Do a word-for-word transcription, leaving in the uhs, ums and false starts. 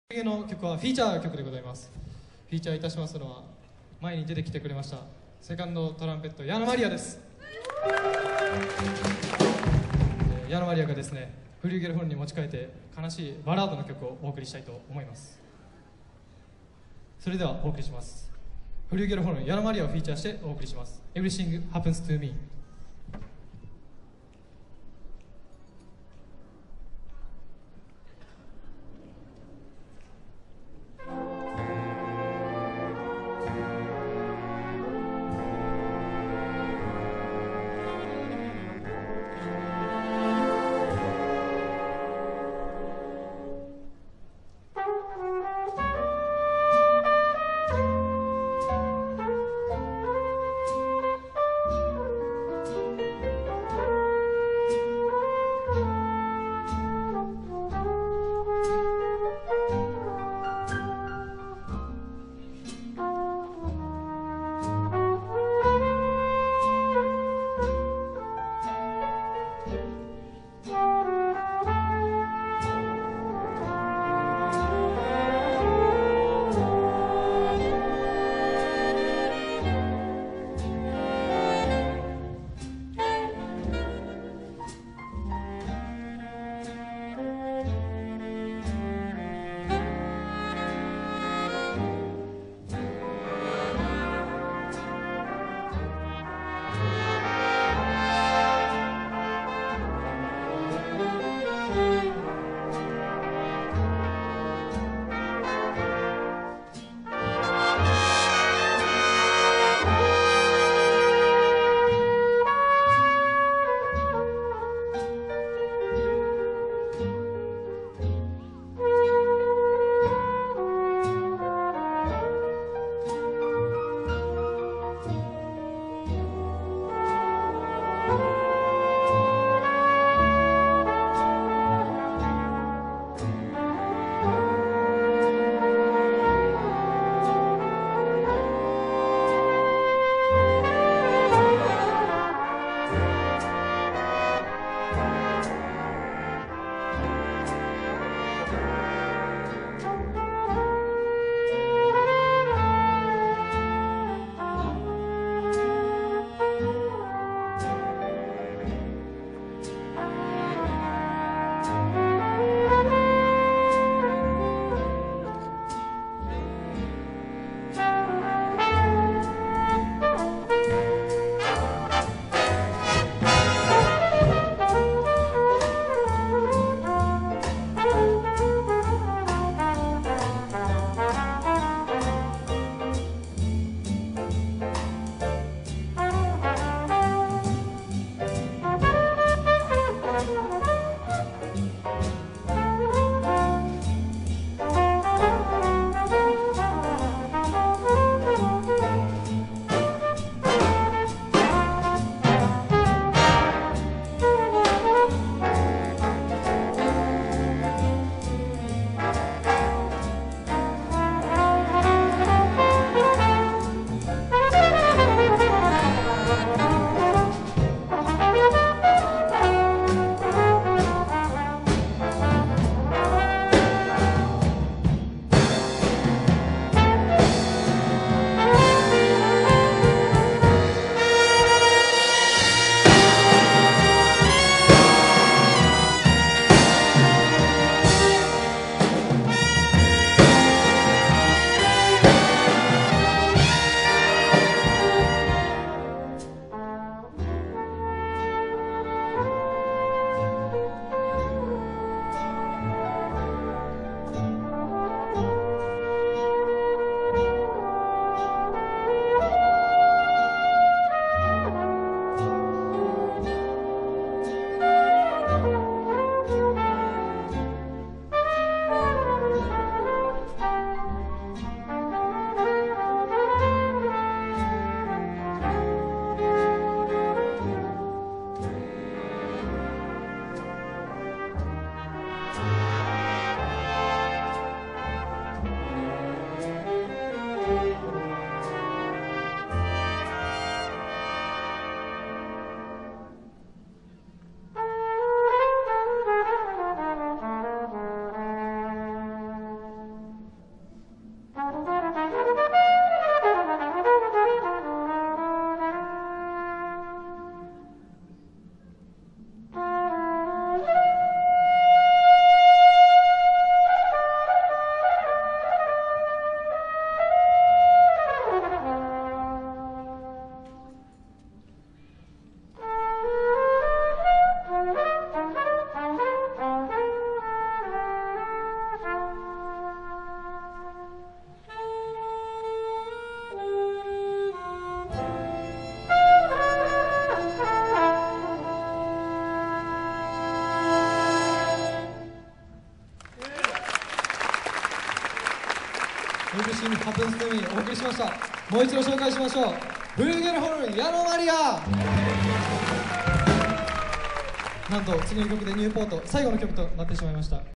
次の曲はフィーチャー曲でございます。フィーチャーいたしますのは前に出てきてくれましたセカンドトランペット矢野マリアです。矢野マリアがですねフリューゲルホルンに持ち替えて悲しいバラードの曲をお送りしたいと思います。それではお送りします。フリューゲルホルン矢野マリアをフィーチャーしてお送りします。 Everything Happens to Me。 Everything Happens to Me お送りしました。もう一度紹介しましょう。フリューゲルホルン矢野マリア。なんと次の曲でニューポート最後の曲となってしまいました。